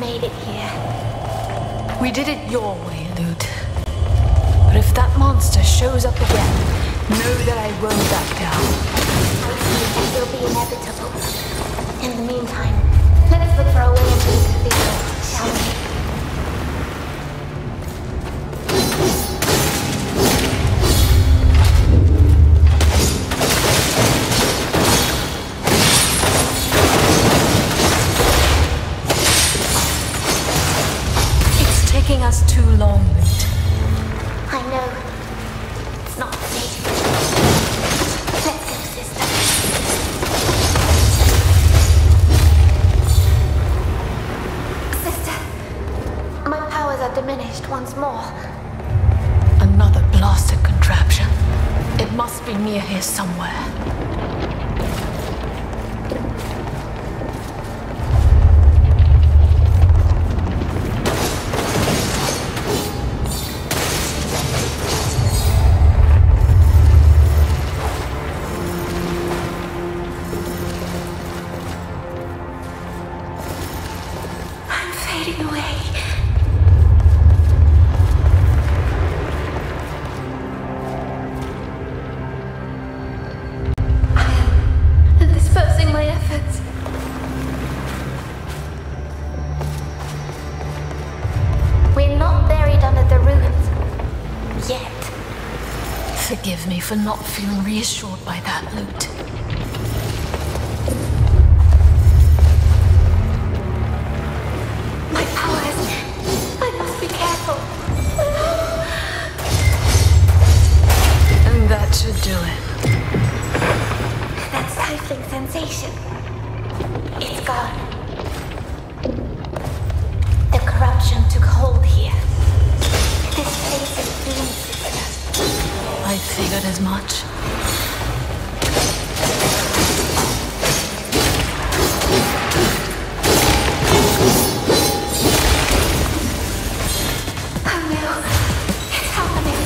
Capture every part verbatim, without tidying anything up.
made it here. We did it your way, Lute. But if that monster shows up again, know that I won't back down. I think it will be inevitable. In the meantime, let us look for a way into the cathedral, shall we? Taking us too long, Lute. I know. It's not safe. Let's go, sister. Sister, my powers are diminished once more. Another blasted contraption. It must be near here somewhere. Forgive me for not feeling reassured by that, Lute. My powers. I must be careful. And that should do it. That stifling sensation. It's gone. The corruption took hold here. This place is doomed, sister. I figured as much. Oh no, it's happening.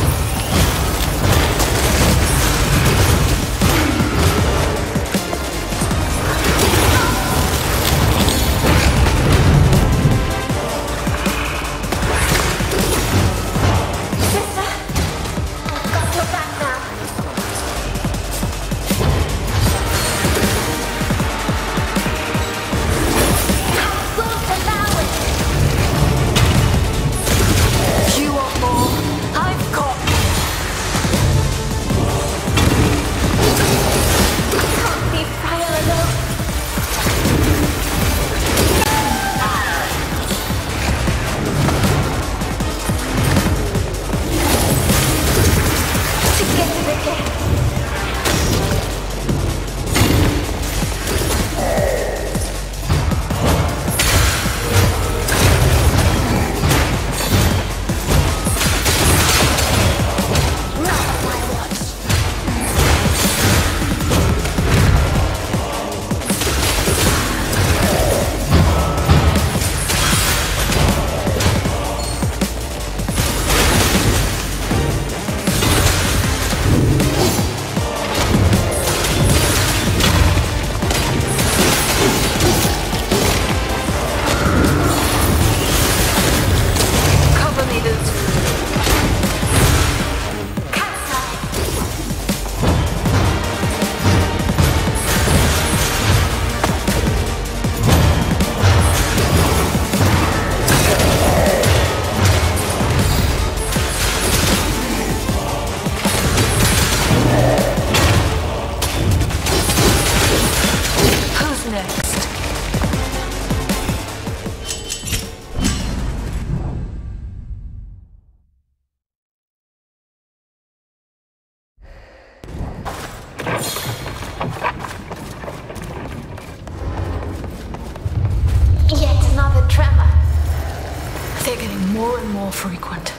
Frequent.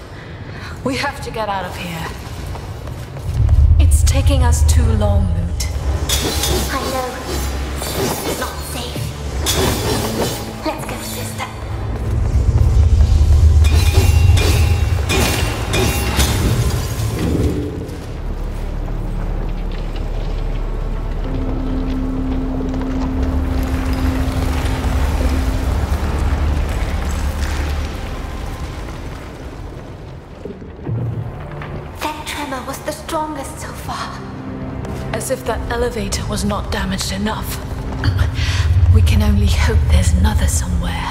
We have to get out of here. It's taking us too long, Lute. I know. It's not safe. Let's go, sister. if that elevator was not damaged enough, we can only hope there's another somewhere.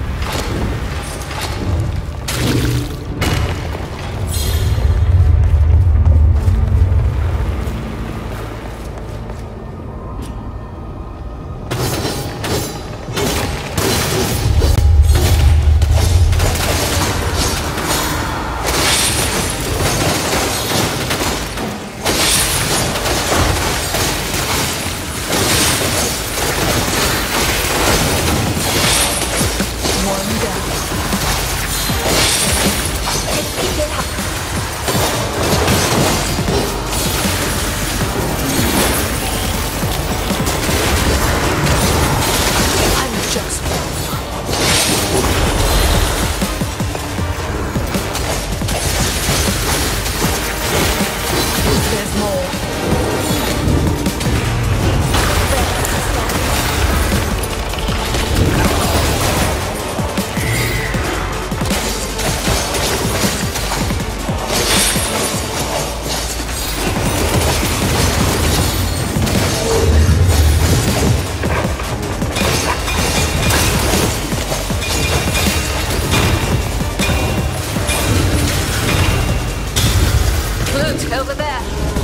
Over there.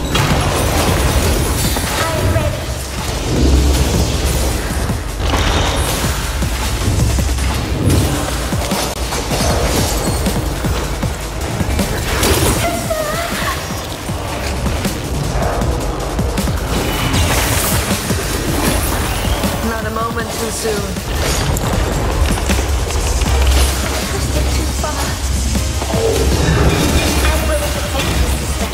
I'm ready. Not a moment too soon. Pushed it too far. I'm willing to take this step.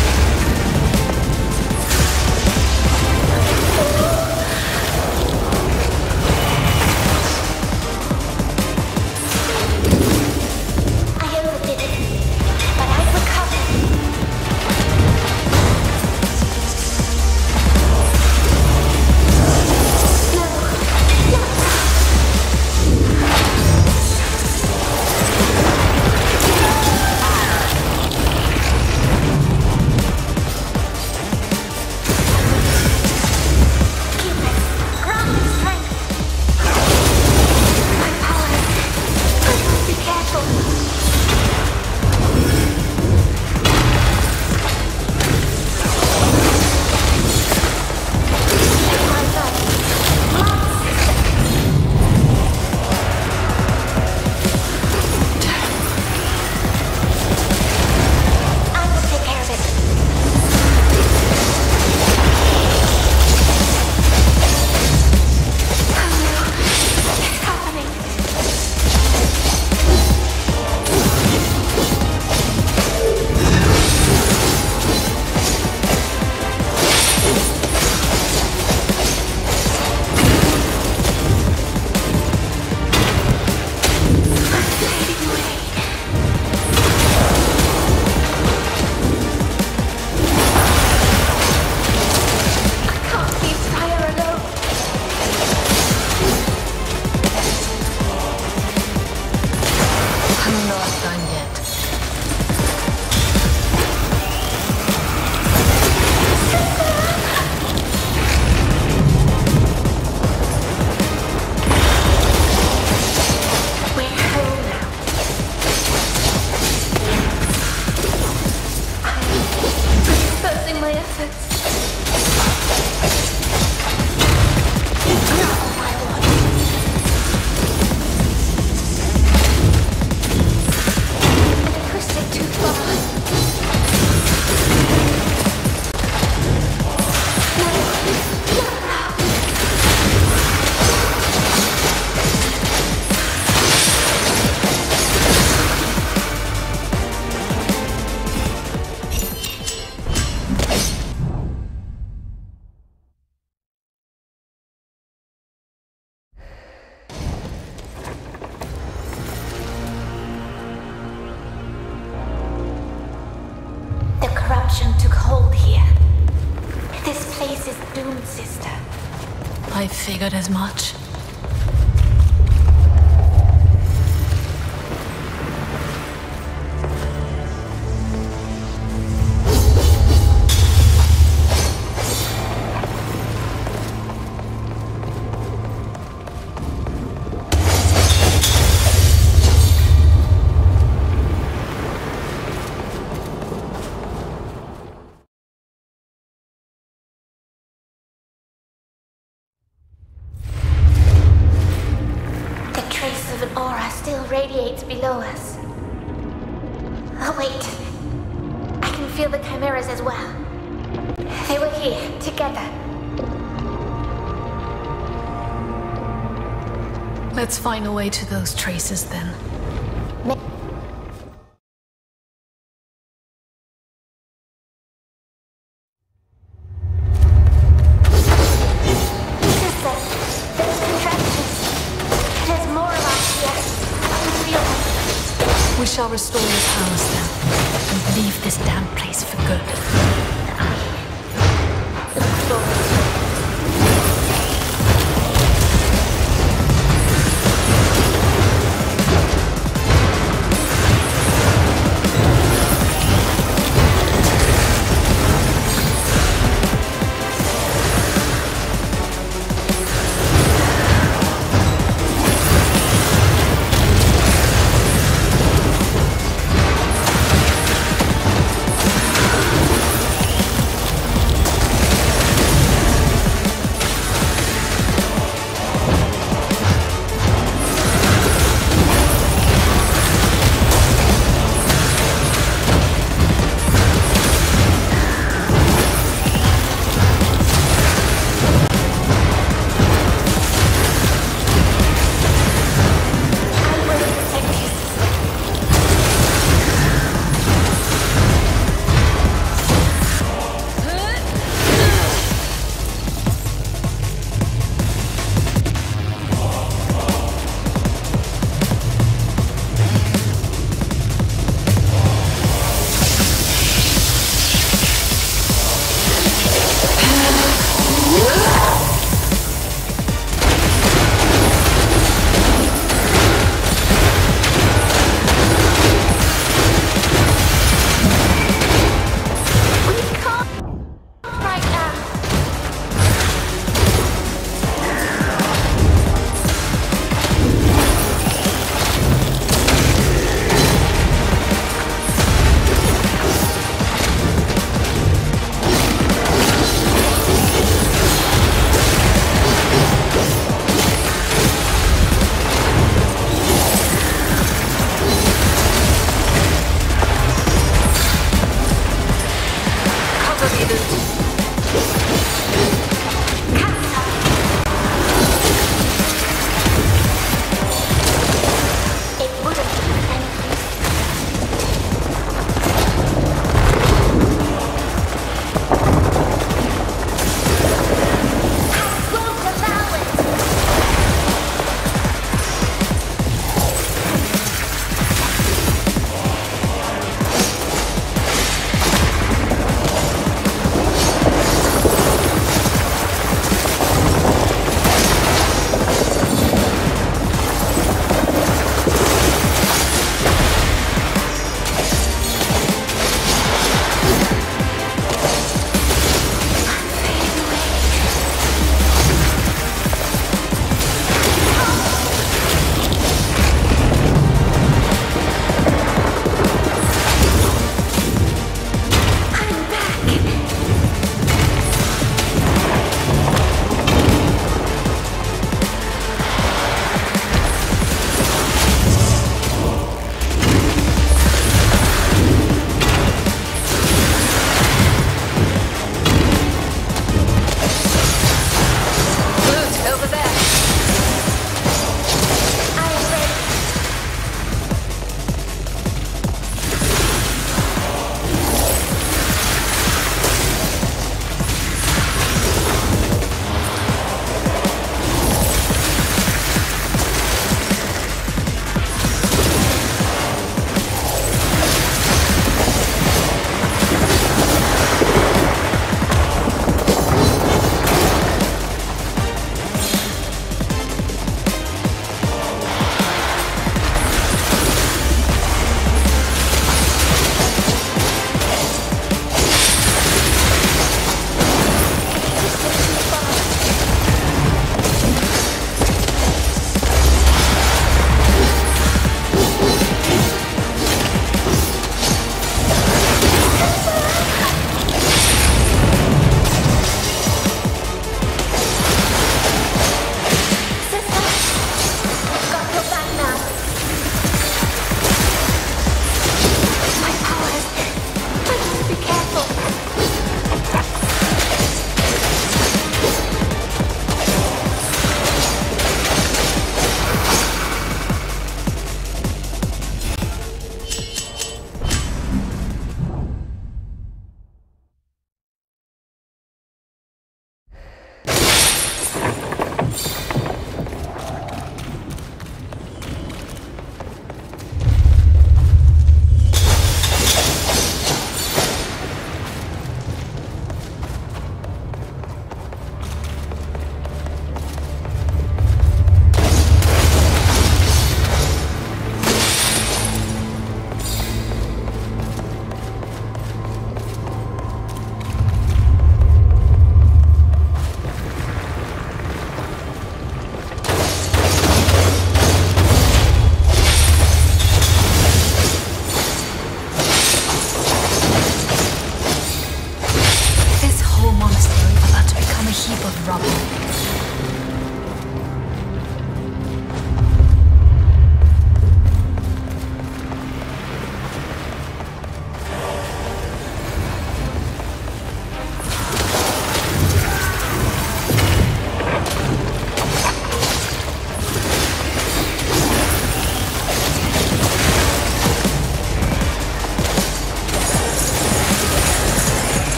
Took hold here. This place is doomed, sister. I figured as much. still radiates below us. Oh, wait. I can feel the chimeras as well. They were here, together. Let's find a way to those traces then. We shall restore your powers then, and leave this damn place for good. Look forward.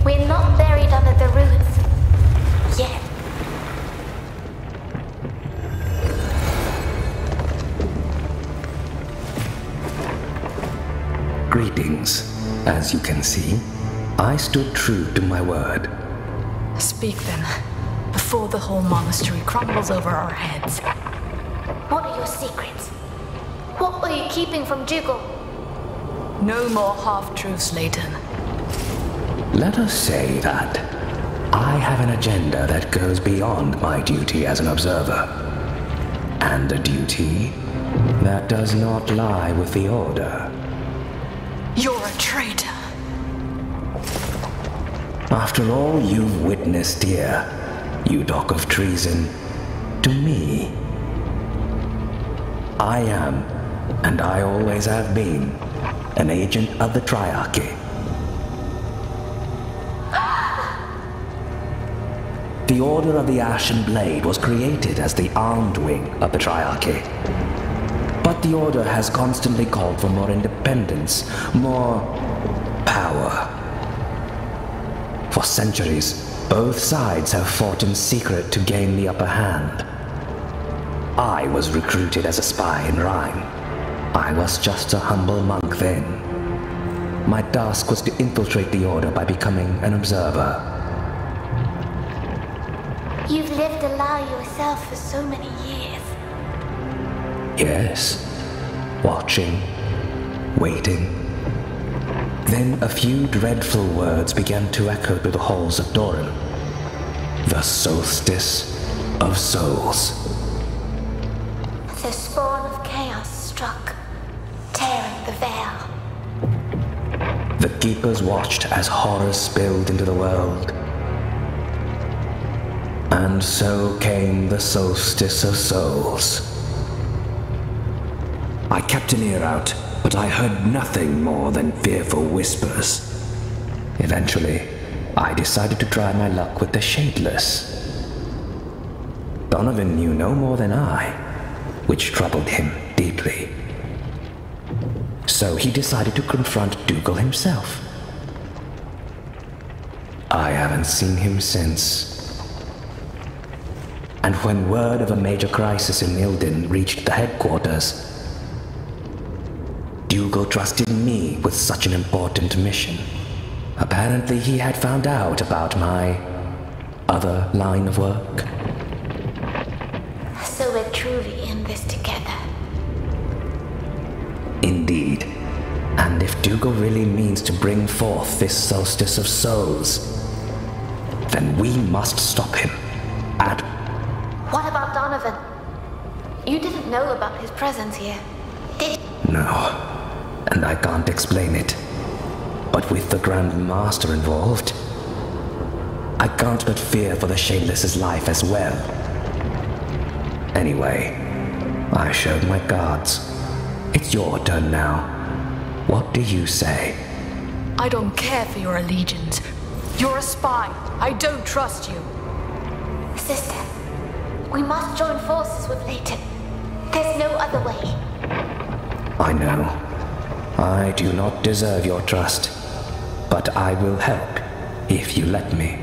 We're not buried under the ruins. Yet. Greetings. As you can see, I stood true to my word. Speak then, before the whole monastery crumbles over our heads. What are your secrets? What were you keeping from Dougal? No more half-truths, Layton. Let us say that I have an agenda that goes beyond my duty as an observer. And a duty that does not lie with the Order. You're a traitor. After all you've witnessed here, you talk of treason to me. I am, and I always have been, an agent of the Triarchy. The Order of the Ashen Blade was created as the armed wing of the Triarchy. But the Order has constantly called for more independence, more power. For centuries, both sides have fought in secret to gain the upper hand. I was recruited as a spy in Rhyme. I was just a humble monk then. My task was to infiltrate the Order by becoming an observer. You've lived a lie yourself for so many years. Yes. Watching. Waiting. Then a few dreadful words began to echo through the halls of Doran. The Solstice of Souls. The spawn of chaos struck, tearing the veil. The Keepers watched as horror spilled into the world. And so came the Solstice of Souls. I kept an ear out, but I heard nothing more than fearful whispers. Eventually, I decided to try my luck with the Shadeless. Donovan knew no more than I, which troubled him deeply. So he decided to confront Dougal himself. I haven't seen him since. And when word of a major crisis in Ilden reached the headquarters, Dougal trusted me with such an important mission. Apparently he had found out about my other line of work. So we're truly in this together. Indeed. And if Dougal really means to bring forth this Solstice of Souls, then we must stop him. At What about Donovan? You didn't know about his presence here, did you? No. And I can't explain it. But with the Grand Master involved, I can't but fear for the Shadeless's life as well. Anyway, I showed my cards. It's your turn now. What do you say? I don't care for your allegiance. You're a spy. I don't trust you. Sister, we must join forces with Layton. There's no other way. I know. I do not deserve your trust, but I will help if you let me.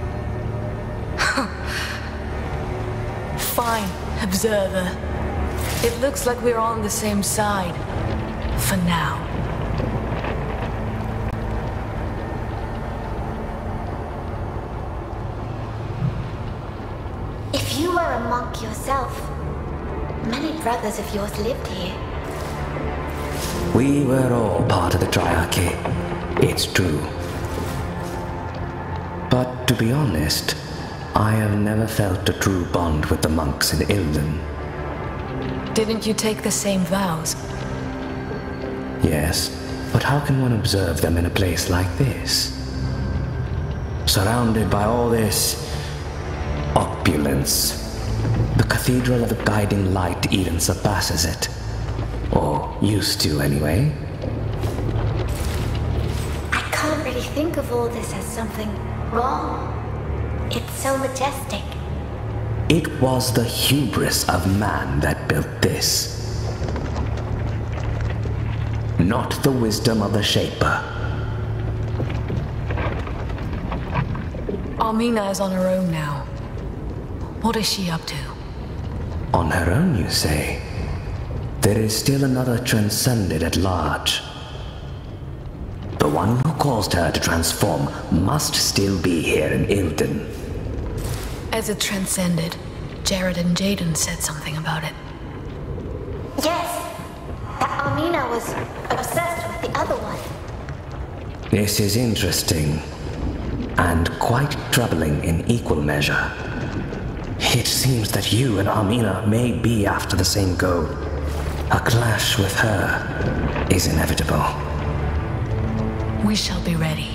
Fine, observer. It looks like we're on the same side. For now. If you were a monk yourself, many brothers of yours lived here. We were all part of the Triarchy. It's true. But to be honest, I have never felt a true bond with the monks in Ilden. Didn't you take the same vows? Yes, but how can one observe them in a place like this? Surrounded by all this opulence. The Cathedral of the Guiding Light even surpasses it. Or used to, anyway. I can't really think of all this as something wrong. It's so majestic. It was the hubris of man that built this. Not the wisdom of the Shaper. Armina is on her own now. What is she up to? On her own, you say? There is still another Transcended at large. The one who caused her to transform must still be here in Ilden. As it transcended, Jared and Jaden said something about it. Yes, that Armina was obsessed with the other one. This is interesting, and quite troubling in equal measure. It seems that you and Armina may be after the same goal. A clash with her is inevitable. We shall be ready.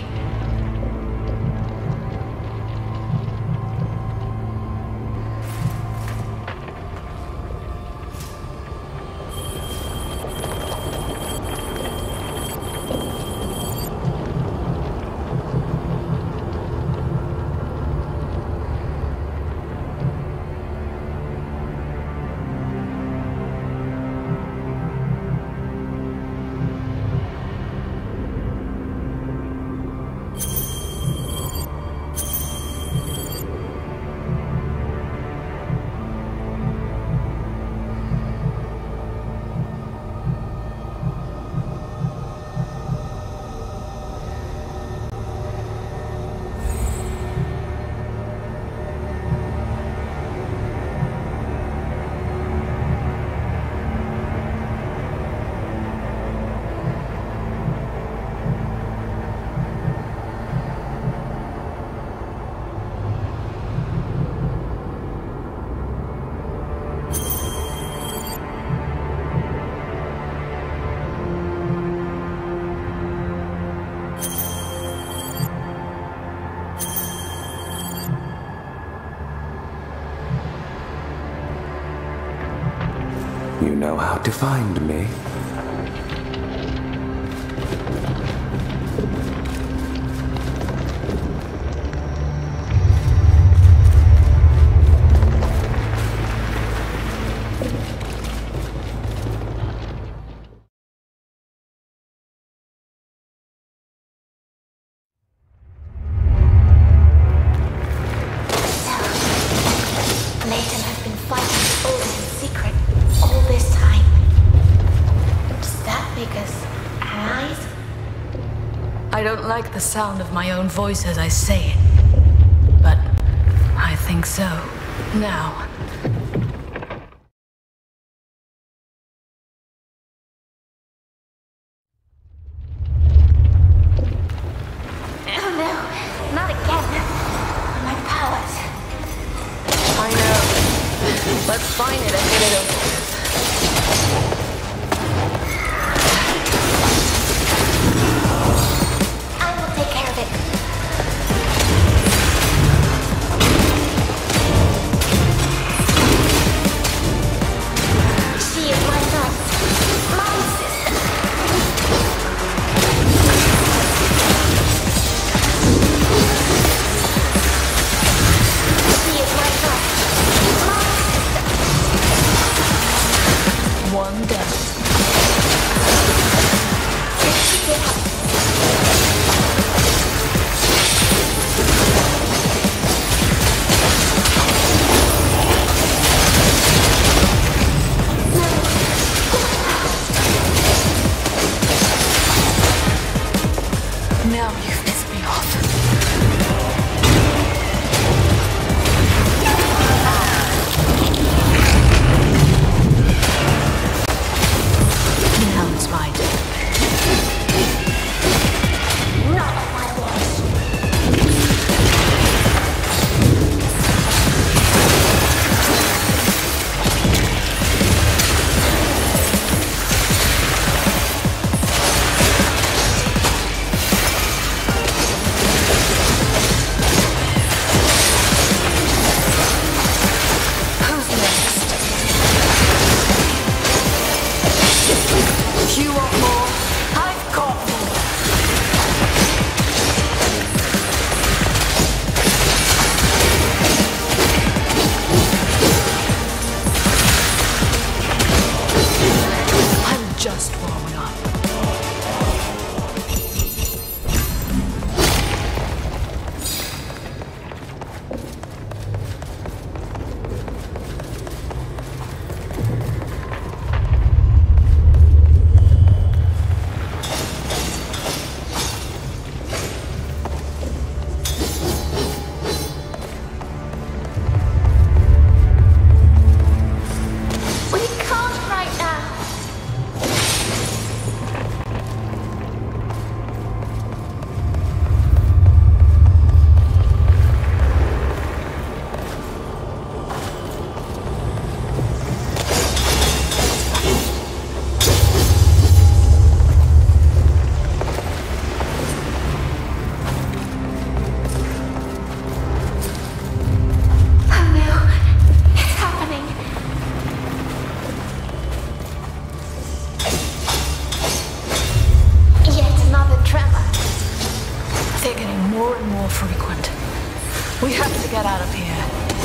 You know how to find me. I don't like the sound of my own voice as I say it, but I think so. Now. Oh no, not again. My powers. I know. Let's find it and get it over with. Take care of it. She is my nurse, my sister. She is my nurse, my sister. One down. Get up. Now you've pissed me off. Now it's my turn. Not on my watch. more and more frequent. We have to get out of here.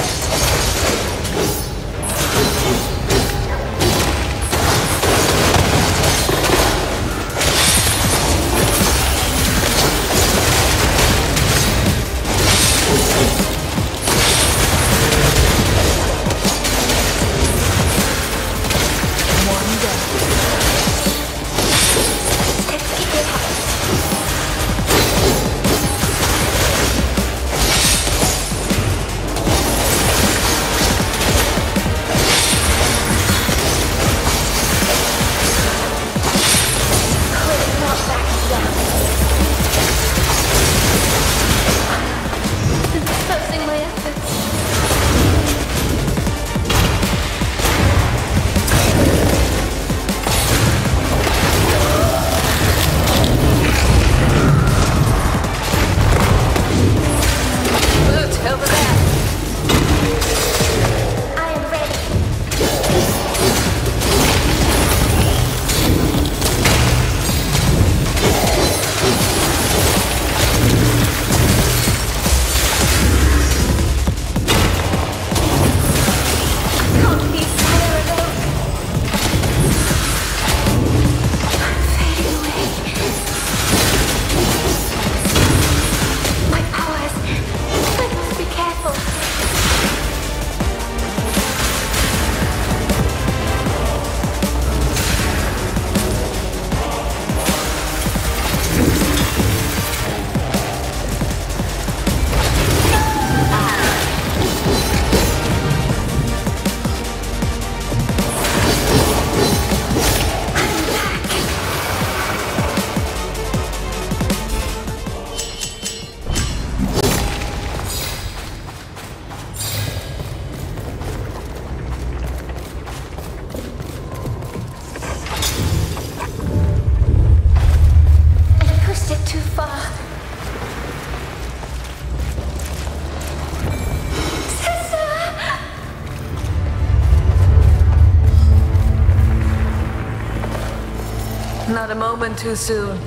Not a moment too soon.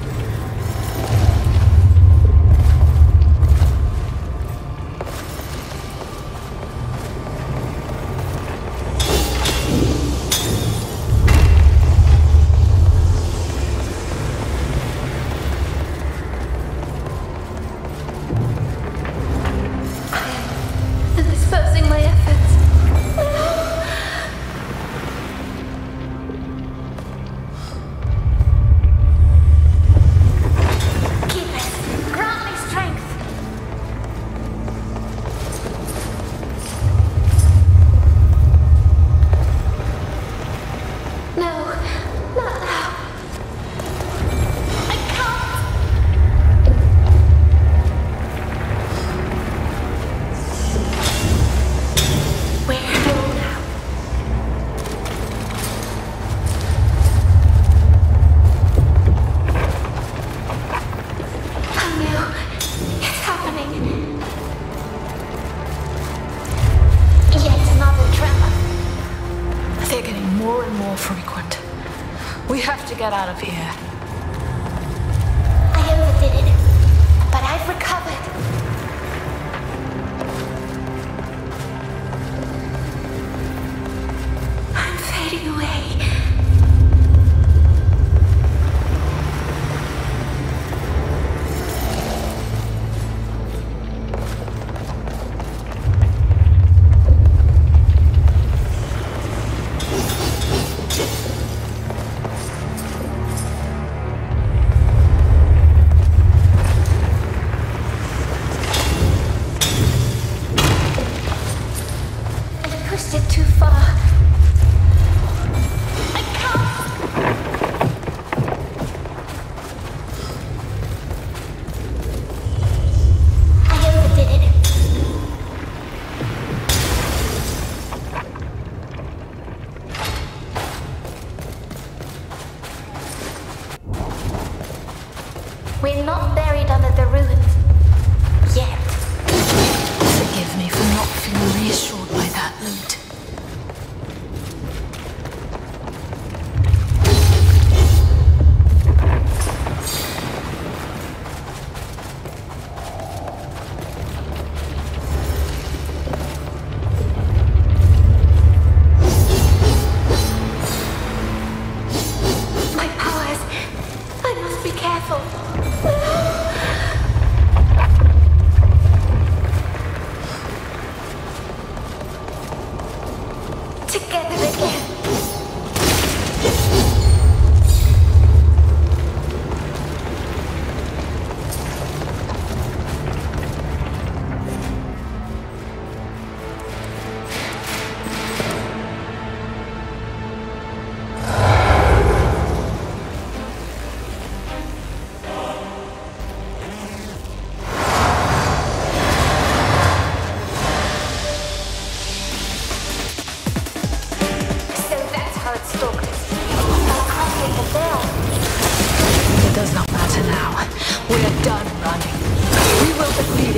I'm dispersing my efforts. Get out of here. I overdid it, but I've recovered. I'm fading away.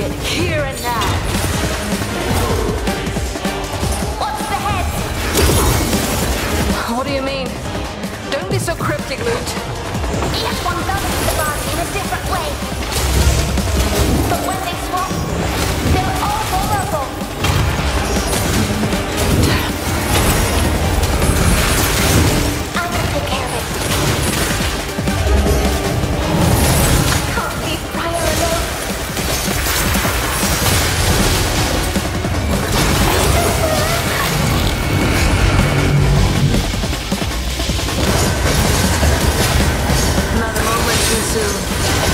it here and now. What's the head? What do you mean? Don't be so cryptic, Loot. Each one balances the body in a different way. But when they swap, they're all vulnerable. I'm gonna take care of it. I can't leave Prior alone. Not a moment too soon.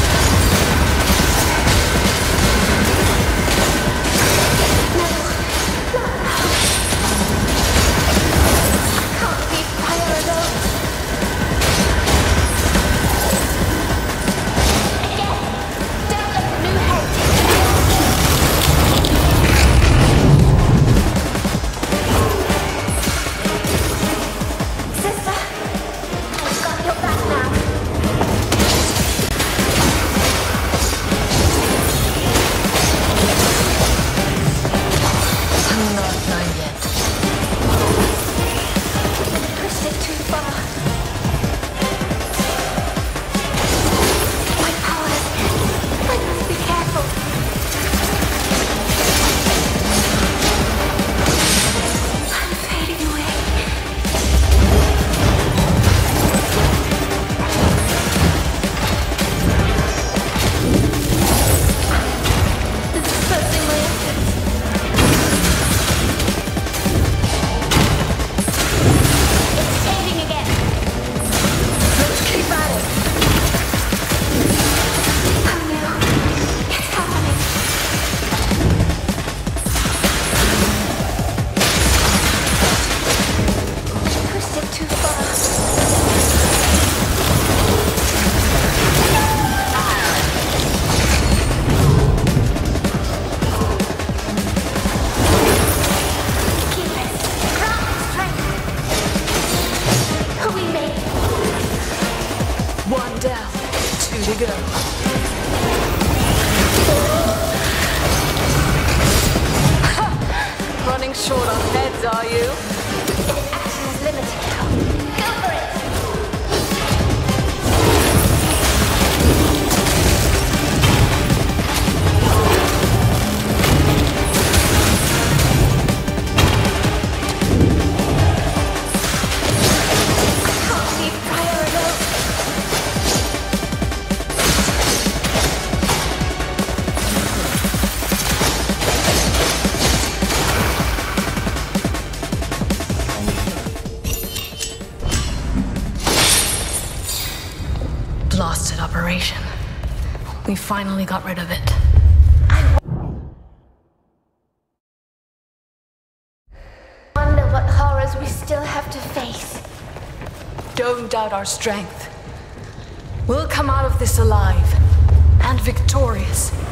Running short on heads, are you? Its action is limited now. Go for it! I can't leave Prior alone. Blasted operation. We finally got rid of it. I wonder what horrors we still have to face. Don't doubt our strength. We'll come out of this alive and victorious.